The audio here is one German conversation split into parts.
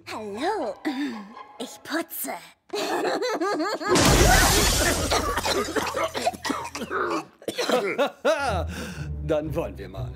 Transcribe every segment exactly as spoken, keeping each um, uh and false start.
Hallo, ich putze. Dann wollen wir mal.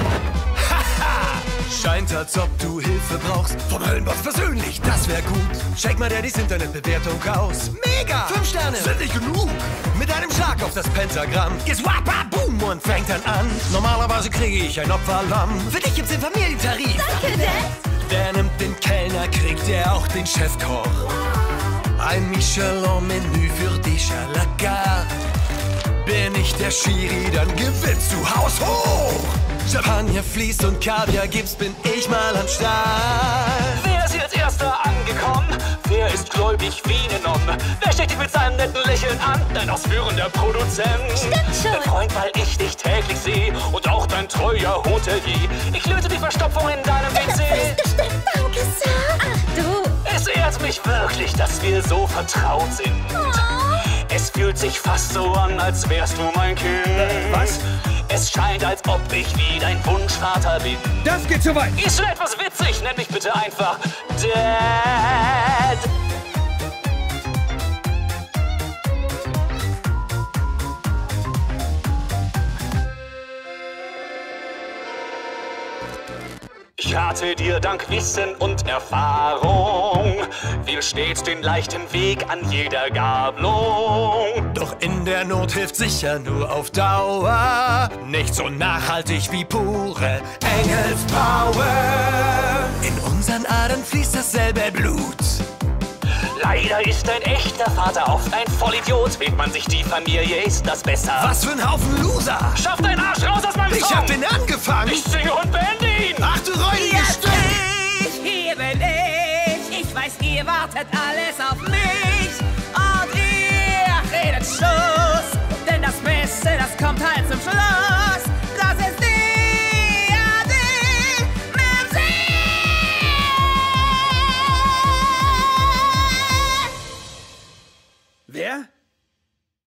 Scheint, als ob du Hilfe brauchst. Vom Höllenboss persönlich, das wär gut. Check mal Daddys Internetbewertung aus. Mega! Fünf Sterne! Sind nicht genug! Mit einem Schlag auf das Pentagramm geht's wappa boom und fängt dann an. Normalerweise kriege ich ein Opferlamm. Für dich gibt's den Familientarif. Danke, Dad. Der nimmt den Kellner, kriegt er auch den Chefkoch. Ein Michelin-Menü für dich à la carte. Bin ich der Schiri, dann gewinnst du Haus hoch. Champagner fließt und Kaviar gibt's, bin ich mal am Start. Wer ist jetzt Erster angekommen? Wer ist gläubig wie eine Nonne? Wer steht dich mit seinem netten Lächeln an? Dein ausführender Produzent. Stimmt schon. Dein Freund, weil ich dich täglich sehe. Und auch dein treuer Hotelier. Ich löse die Verstopfung in deinem W C. Das ist bestimmt, danke, Sir. Ach du. Es ehrt mich wirklich, dass wir so vertraut sind. Oh. Es fühlt sich fast so an, als wärst du mein Kind. Äh, was? Es scheint, als ob ich wie dein Wunschvater bin. Das geht zu weit. Ist schon etwas witzig, nenn mich bitte einfach Dad. Ich rate dir dank Wissen und Erfahrung, wähl stets den leichten Weg an jeder Gabelung. Doch in der Not hilft sicher nur auf Dauer. Nicht so nachhaltig wie pure Engelspower. In unseren Adern fließt dasselbe Blut. Leider ist ein echter Vater oft ein Vollidiot. Wählt man sich die Familie, ist das besser. Was für ein Haufen Loser. Schaff deinen Arsch raus aus meinem Ich Song. hab den angefangen. Ich singe und beende ihn. Ach du räudiges Stück. Ich, hier bin ich. Ich weiß, ihr wartet alles auf mich.